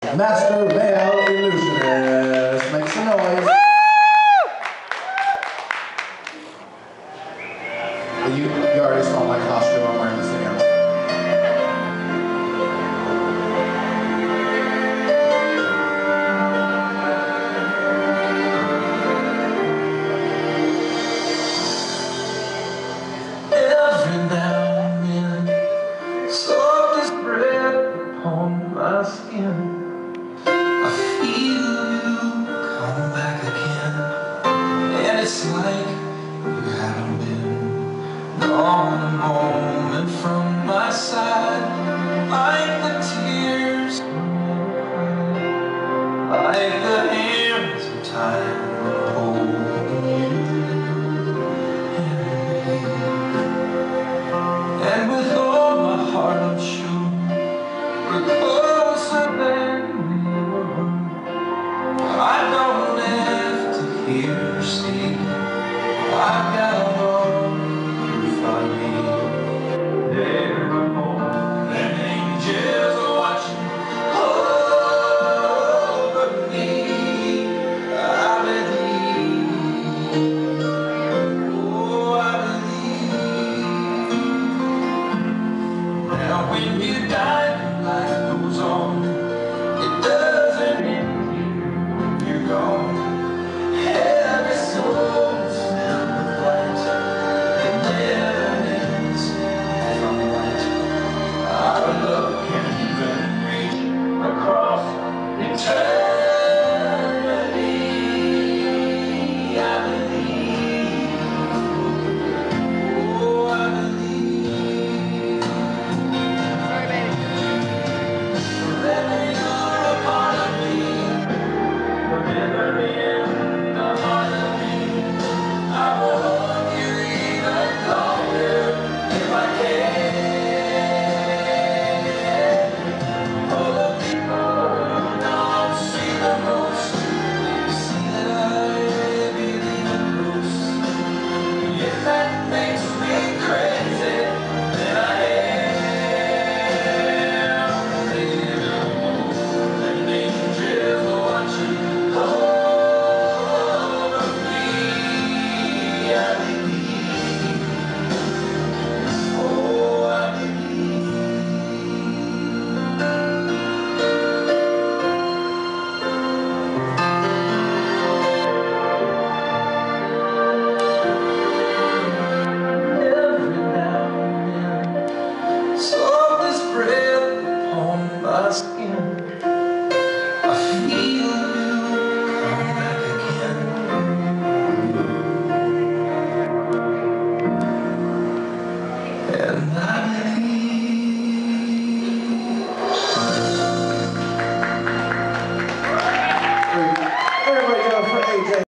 Master Male Illusionist. Make some noise. You already saw my costume. I'm wearing this again. Every now and then, soft as breath upon my skin, I feel you come back again, and it's like you haven't been gone a moment from my side, like the tears like the hands of time holding you and me. And with all my heart I'm sure we're closer than we ever were. I don't have to hear her speak. I've got all proof I need. There are more than angels watching over me. I believe, oh I believe. Now when you die, life goes on. It doesn't end here, you're gone. Every soul is filled with light. It never ends from light. Our love can even reach across eternity. I believe, oh I believe. Sorry, baby. Forever you're a part of me. Forever in the heart of me. I will hold you even longer if I can. For the people who don't see the most, see that I believe in most. If that makes me crazy, then I am. There more than angels watching over me. I believe, oh I believe. Every now and then, soft as breath upon my skin, I feel you come back again, and I believe.